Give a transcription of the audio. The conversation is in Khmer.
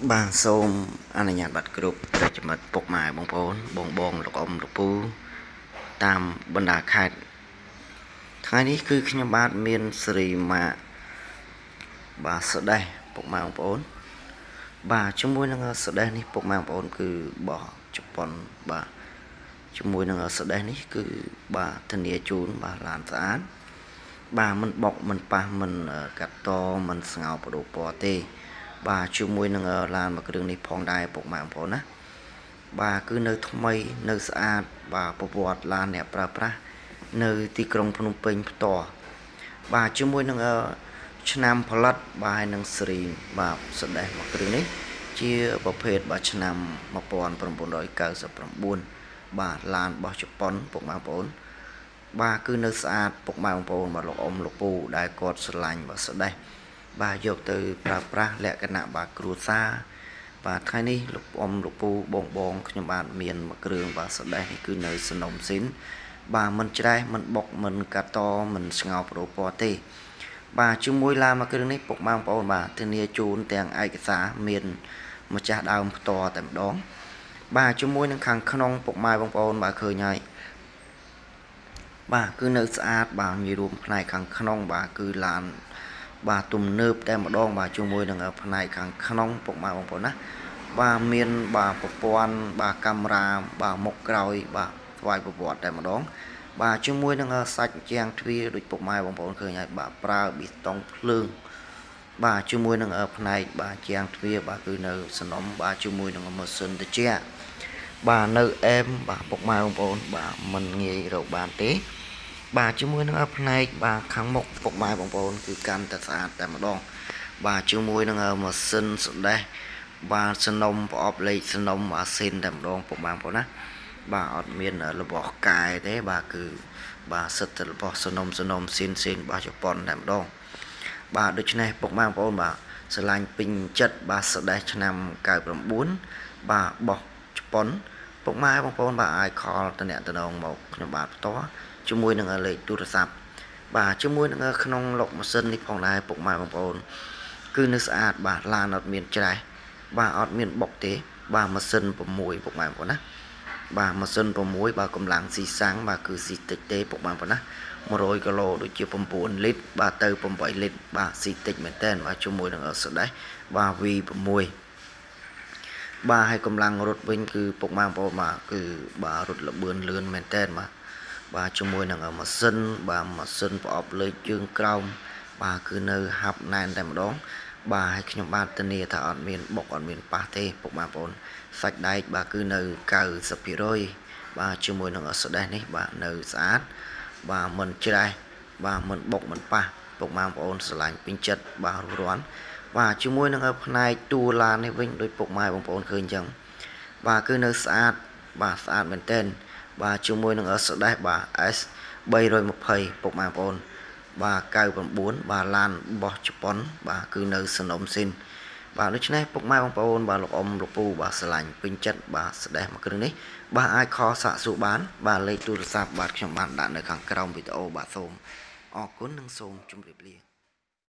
Bà xôm anh là nhà bạch group để cho mật bột mài bông phốn bông bông lục ông lục phu tam bần đà khai thángนี้คือខ្ញុំបាទមានសេរីមកបាទសដេះពុកម៉ែបងប្អូនបាទជាមួយនឹងសដេះនេះពុកម៉ែបងប្អូនគឺបោះជប៉ុនបាទជាមួយនឹងសដេះនេះគឺបាទធានាជូនបាទឡានស្អាតបាទមិនបុកមិនប៉ះមិនកាត់តមិនស្ងោបដូរពណ៌ទេបាទជាមួយនឹងឡានមួយគ្រឿងនេះផងដែរពុកម៉ែបងប្អូនណាបាទគឺនៅថ្មីនៅស្អាតបាទប្រវត្តិឡានអ្នកប្រើប្រាស់នៅទីក្រុងភ្នំពេញផ្ទាល់បាទជាមួយនឹងឆ្នាំផលិតបាទហើយនឹងសេរីបាទសដេះមួយគ្រឿងនេះជាប្រភេទបាទឆ្នាំ1999បាទឡានរបស់ជប៉ុនពុកម៉ែបងប្អូនបាទគឺនៅស្អាតពុកម៉ែបងប្អូនបាទលោកអ៊ំលោកពូដែលគាត់ស្រឡាញ់បាទសដេះបាទយកទៅប្រើប្រាស់លក្ខណៈបាទគ្រួសារបាទថ្ងៃនេះលោកអ៊ំលោកពូបងខ្ញុំបាទមានមួយគ្រឿងបាទសដេះនេះគឺនៅសនំស៊ីនបាទមិនច្រេះមិនបុកមិនកាត់តមិនស្ងោបប្រូពណ៌ទេបាទជាមួយឡានមួយគ្រឿងនេះពុកម៉ែបងប្អូនបាទធានាជូនទាំងឯកសារមានម្ចាស់ដើមផ្ទាល់តែម្ដងបាទជាមួយនឹងខាងក្នុងពុកម៉ែបងប្អូនបាទឃើញហើយបាទគឺនៅស្អាតបាទមានរួមផ្នែកខាងក្នុងបាទគឺឡានបាទទំនើបតែម្ដងបាទជាមួយនឹងផ្នែកខាងក្នុងពុកម៉ែបងប្អូនណាបាទមានបាទប្រព័ន្ធបាទកាមេរ៉ាបាទមុខក្រោយបាទស្វ័យប្រវត្តិតែម្ដងបាទជាមួយនឹងសាច់ជាងទ្វារដូចពុកម៉ែបងប្អូនឃើញហើយបាទប្រើប៊ីតុងភ្លើងបាទជាមួយនឹងផ្នែកបាទជាងទ្វារបាទគឺនៅសនំបាទជាមួយនឹងម៉ាស៊ីនត្រជាក់បាទនៅអែមបាទពុកម៉ែបងប្អូនបាទមិនងាយរកបានទេបាទជាមួយនឹងផ្នែកបាទខាងមុខពុកម៉ែបងប្អូនគឺកាន់តែស្អាតតែម្ដងបាទជាមួយនឹងម៉ាស៊ីនសដេះបាទសនំប្រអប់លេខសនំអាស៊ីនតែម្ដងពុកម៉ែបងប្អូនណាបាទអត់មានរបស់កែទេបាទគឺបាទសិតតែរបស់សនំស៊ីនរបស់ជប៉ុនតែម្ដងបាទដូច្នេះពុកម៉ែបងប្អូនបាទស្រឡាញ់ពេញចិត្តបាទសដេះឆ្នាំ99បាទបោះជប៉ុនពុកម៉ែបងប្អូនបាទអាចខលតំណមកខ្ញុំបាទផ្ទាល់ជាមួយនឹងលេខទូរស័ព្ទបាទជាមួយនឹងក្នុងលុកម៉ាស៊ីននេះផងដែរពុកម៉ែបងប្អូនគឺនៅស្អាតបាទឡានអត់មានច្រេះបាទអត់មានបុកទេបាទម៉ាស៊ីន6ពុកម៉ែបងប្អូនណាបាទម៉ាស៊ីន6បាទកម្លាំងស៊ីសាំងបាទគឺស៊ីតិចទេពុកម៉ែបងប្អូនណា100គីឡូដូចជា9លីត្របាទទៅ8លីត្របាទស៊ីតិចមែនតើបាទជាមួយនឹងសដេះបាទ V6 បាទហើយកម្លាំងរត់វិញគឺពុកម៉ែបងប្អូនបាទគឺបាទរត់លបឿនលឿនមែនតើបាទជាមួយនឹងម៉ាស៊ីនបាទម៉ាស៊ីនប្រអប់លើជើងក្រោមបាទគឺនៅហាប់ណែនតែម្ដងបាទហើយខ្ញុំបាទធានាថាអត់មានបុកអត់មានប៉ះទេពុកម៉ែបងប្អូនសាច់ដែកបាទគឺនៅ90% បាទជាមួយនឹងសដេះនេះបាទនៅស្អាតបាទមិនច្រេះបាទមិនបុកមិនប៉ះពុកម៉ែបងប្អូនស្រឡាញ់ពេញចិត្តបាទរស់រាន់បាទជាមួយនឹងផ្នែកតួឡាននេះវិញដោយពុកម៉ែបងប្អូនឃើញអញ្ចឹងបាទគឺនៅស្អាតបាទស្អាតមែនទែនបាទជាមួយនឹងសដេះបាទ S 320ពុកម៉ែបងប្អូនបាទ99បាទឡានរបស់ជប៉ុនបាទគឺនៅសនំស៊ីនបាទដូច្នេះពុកម៉ែបងប្អូនបាទលោកអ៊ំលោកពូបាទស្រឡាញ់ពេញចិត្តបាទសដេះមួយគ្រឿងនេះបាទអាចខលសាកសួរបានបាទលេខទូរស័ព្ទបាទខ្ញុំបានដាក់នៅខាងក្រោមវីដេអូបាទសូមអរគុណនិងសូមជម្រាបលា